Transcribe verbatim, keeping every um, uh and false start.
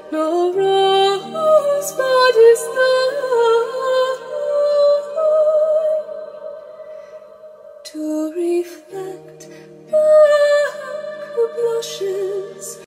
no rosebud is there to reflect back the blushes